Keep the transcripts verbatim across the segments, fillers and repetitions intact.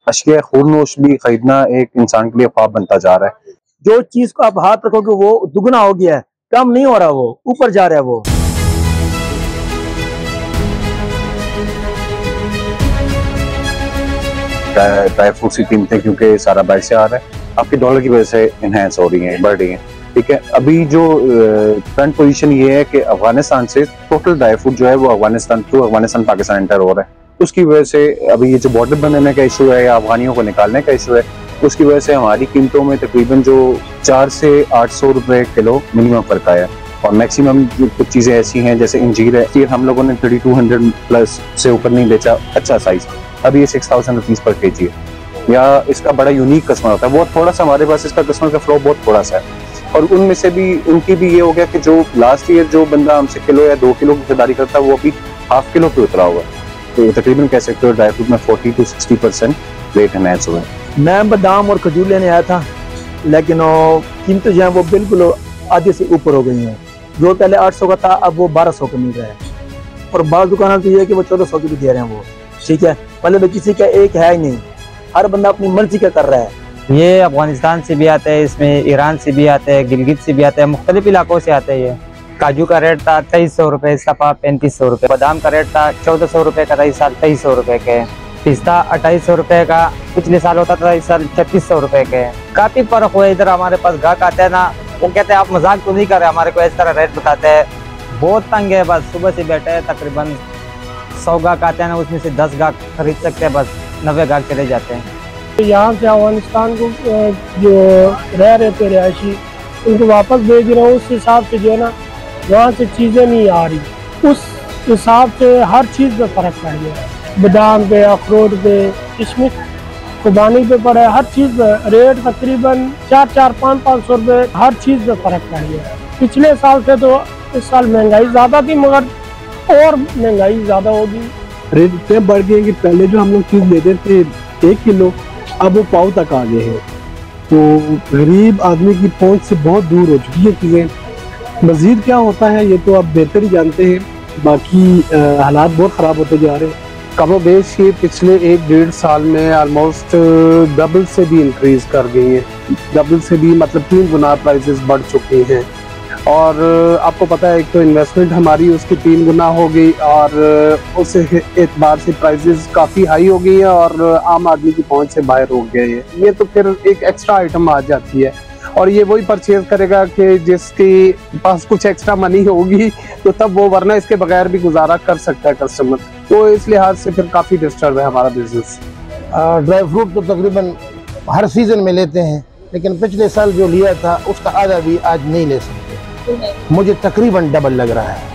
अशिया खूरनोश भी खरीदना एक इंसान के लिए ख्वाब बनता जा रहा है। जो चीज को आप हाथ रखोगे वो दुगना हो गया है, कम नहीं हो रहा, वो ऊपर जा रहा है। वो ड्राई फ्रूट्स की कीमतें क्योंकि सारा बाहर से आ रहा है, आपके डॉलर की वजह से इनहेंस हो रही हैं, बढ़ रही हैं। ठीक है, अभी जो करंट पोजीशन ये है कि अफगानिस्तान से टोटल ड्राई फ्रूट जो है वो अफगानिस्तान टू अफगानिस्तान पाकिस्तान एंटर हो रहा है। उसकी वजह से अभी ये जो बॉर्डर बनाने का इशू है या अफगानियों को निकालने का इशू है, उसकी वजह से हमारी कीमतों में तकरीबन जो चार से आठ सौ रुपए किलो मिनिमम फर्क आया। और मैक्सिमम कुछ चीजें ऐसी हैं जैसे इंजीर है, इंजीर हम लोगों ने थर्टी टू हंड्रेड प्लस से ऊपर नहीं बेचा, अच्छा साइज, अभी ये सिक्स थाउजेंड रुपीज पर के जी है। या इसका बड़ा यूनिक कस्टमर होता है, बहुत थोड़ा सा हमारे पास इसका कस्टमर का फ्लो बहुत थोड़ा सा है। और उनमें से भी उनकी भी ये हो गया कि जो लास्ट ईयर जो बंदा हमसे किलो या दो किलो की खरीदारी करता है वो अभी हाफ किलो पे उतरा हुआ है। तो तकरीबन कह सकते हो ड्राई फ्रूट में forty to sixty percent rate enhance हुआ है। मैं बादाम और खजूर लेने आया था, लेकिन कीमतें जो है वो बिल्कुल आधे से ऊपर हो गई हैं। जो पहले आठ सौ का था अब वो बारह सौ का मिल रहा है, और बाज़ दुकानों तो ये है कि वो चौदह सौ की भी दे रहे हैं वो। ठीक है, मतलब तो किसी का एक है ही नहीं, हर बंदा अपनी मर्जी का कर रहा है। ये अफगानिस्तान से भी आते हैं, इसमें ईरान से भी आते हैं, गिलगित से भी आते हैं, मुख्तलिफ इलाकों से आते हैं। ये काजू का रेट था तेईस सौ रुपये, सफा पैंतीस सौ रुपये, बादाम का रेट था चौदह सौ रुपये का था, इस साल तेईस सौ रुपये के। पिस्ता अट्ठाईस सौ रुपये का पिछले साल होता था, इस साल छत्तीस सौ रुपये के। काफ़ी फर्क हुआ। इधर हमारे पास गाहक आते हैं ना, वो कहते हैं आप मजाक तो नहीं कर रहे, हमारे को इस तरह रेट बताते हैं। बहुत तंग है, बस सुबह से बैठे हैं, तकरीबन सौ गाहक आते हैं ना, उसमें से दस गाहक खरीद सकते हैं, बस नब्बे गाहक चले जाते हैं। यहाँ से अफगानिस्तान को जो रह रहे थे रिहायशी, उनको वापस भेज रहा हूँ। उस हिसाब से जो है ना वहाँ से चीज़ें नहीं आ रही, उस हिसाब से हर चीज़ पे फ़र्क पड़ गया। बादाम पे, अखरोट पे, किशमिश खुबानी पे पड़ा है, हर चीज़ पे रेट तकरीबन चार चार पाँच पाँच सौ रुपये हर चीज़ पे फ़र्क पड़ गया। पिछले साल से तो इस साल महंगाई ज़्यादा थी, मगर और महंगाई ज़्यादा होगी। रेट इतने बढ़ गए कि पहले जो हम लोग चीज़ लेते थे एक किलो, अब वो पाव तक आ गए हैं। तो गरीब आदमी की पहुंच से बहुत दूर हो चुकी है चीज़ें। मज़ीद क्या होता है ये तो आप बेहतर ही जानते हैं, बाकी आ, हालात बहुत ख़राब होते जा रहे हैं। कमो बेश ये पिछले एक डेढ़ साल में ऑलमोस्ट डबल से भी इंक्रीज़ कर गई है। डबल से भी मतलब तीन गुना प्राइसेस बढ़ चुके हैं। और आपको पता है एक तो इन्वेस्टमेंट हमारी उसकी तीन गुना हो गई, और उस एतबार से प्राइसेस काफ़ी हाई हो गई हैं और आम आदमी की पहुंच से बाहर हो गए हैं। ये तो फिर एक एक्स्ट्रा आइटम आ जाती है, और ये वही परचेज करेगा कि जिसके पास कुछ एक्स्ट्रा मनी होगी, तो तब वो, वरना इसके बगैर भी गुजारा कर सकता है कस्टमर। तो इस लिहाज से फिर काफ़ी डिस्टर्ब है हमारा बिजनेस। ड्राई फ्रूट तो तकरीबन हर सीज़न में लेते हैं, लेकिन पिछले साल जो लिया था उसका आधा भी आज नहीं ले सकते। मुझे तकरीबन डबल लग रहा है।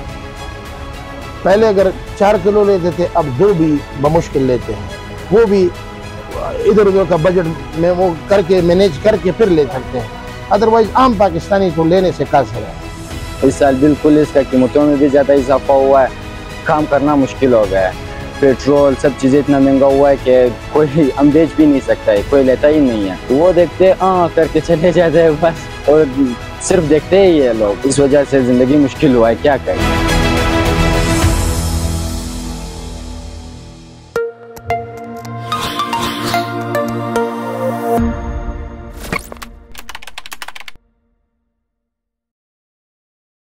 पहले अगर चार किलो लेते थे, अब दो भी बमुश्किल लेते हैं। वो भी इधर उधर का बजट में वो करके मैनेज करके फिर ले सकते हैं, अदरवाइज आम पाकिस्तानी को लेने से कासिर है। इस साल बिल्कुल इसका कीमतों में भी ज़्यादा इजाफा हुआ है, काम करना मुश्किल हो गया है। पेट्रोल सब चीज़ें इतना महंगा हुआ है कि कोई हम बेच भी नहीं सकता है, कोई लेता ही नहीं है। वो देखते हाँ करके चले जाते हैं बस, और सिर्फ देखते ही है लोग। इस वजह से ज़िंदगी मुश्किल हुआ है, क्या करें।